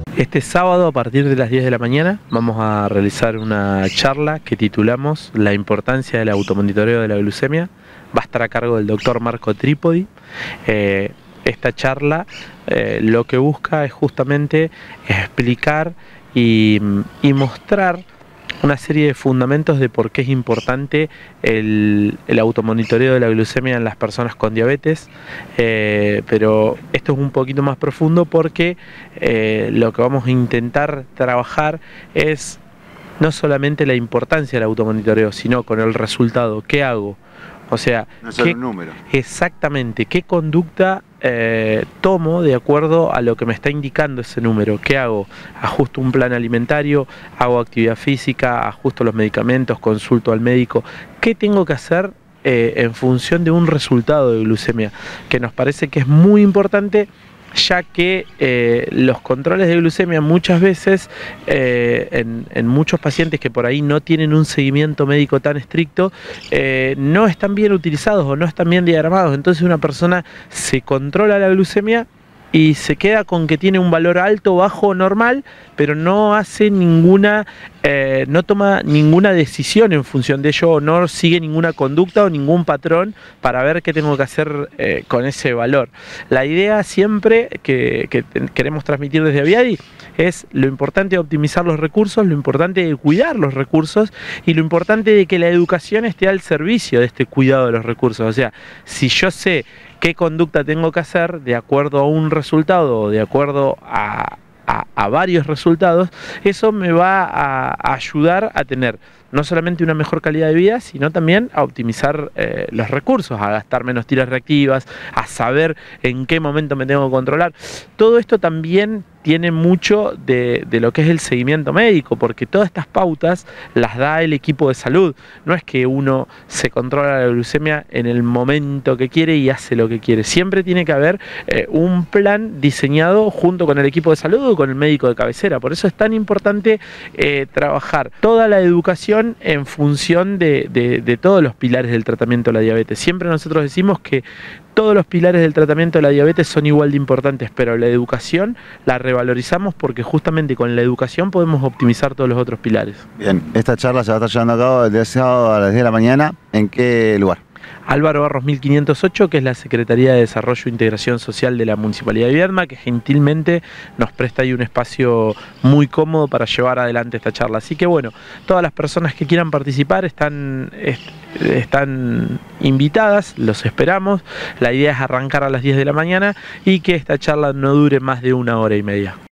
Este sábado a partir de las 10 de la mañana vamos a realizar una charla que titulamos La importancia del automonitoreo de la glucemia. Va a estar a cargo del doctor Marco Trípodi. Esta charla lo que busca es justamente explicar y mostrar una serie de fundamentos de por qué es importante el automonitoreo de la glucemia en las personas con diabetes, pero esto es un poquito más profundo porque lo que vamos a intentar trabajar es no solamente la importancia del automonitoreo, sino con el resultado, ¿qué hago? O sea, no solo un número. Exactamente, ¿qué conducta tomo de acuerdo a lo que me está indicando ese número? ¿Qué hago? ¿Ajusto un plan alimentario? ¿Hago actividad física? ¿Ajusto los medicamentos? ¿Consulto al médico? ¿Qué tengo que hacer en función de un resultado de glucemia? Que nos parece que es muy importante, ya que los controles de glucemia muchas veces en muchos pacientes que por ahí no tienen un seguimiento médico tan estricto no están bien utilizados o no están bien diagramados. Entonces una persona se controla la glucemia y se queda con que tiene un valor alto, bajo o normal, pero no hace ninguna, no toma ninguna decisión en función de ello, o no sigue ninguna conducta o ningún patrón para ver qué tengo que hacer con ese valor. La idea siempre que queremos transmitir desde Aviadi es lo importante de optimizar los recursos, lo importante de cuidar los recursos y lo importante de que la educación esté al servicio de este cuidado de los recursos. O sea, si yo sé qué conducta tengo que hacer de acuerdo a un resultado o de acuerdo a varios resultados, eso me va a ayudar a tener no solamente una mejor calidad de vida, sino también a optimizar los recursos, a gastar menos tiras reactivas, a saber en qué momento me tengo que controlar. Todo esto también tiene mucho de lo que es el seguimiento médico, porque todas estas pautas las da el equipo de salud. No es que uno se controla la glucemia en el momento que quiere y hace lo que quiere. Siempre tiene que haber un plan diseñado junto con el equipo de salud o con el médico de cabecera. Por eso es tan importante trabajar toda la educación en función de todos los pilares del tratamiento de la diabetes. Siempre nosotros decimos que todos los pilares del tratamiento de la diabetes son igual de importantes, pero la educación la revalorizamos porque justamente con la educación podemos optimizar todos los otros pilares. Bien, esta charla se va a estar llevando a cabo el día sábado a las 10 de la mañana. ¿En qué lugar? Álvaro Barros 1508, que es la Secretaría de Desarrollo e Integración Social de la Municipalidad de Viedma, que gentilmente nos presta ahí un espacio muy cómodo para llevar adelante esta charla. Así que bueno, todas las personas que quieran participar están invitadas, los esperamos. La idea es arrancar a las 10 de la mañana y que esta charla no dure más de 1 hora y media.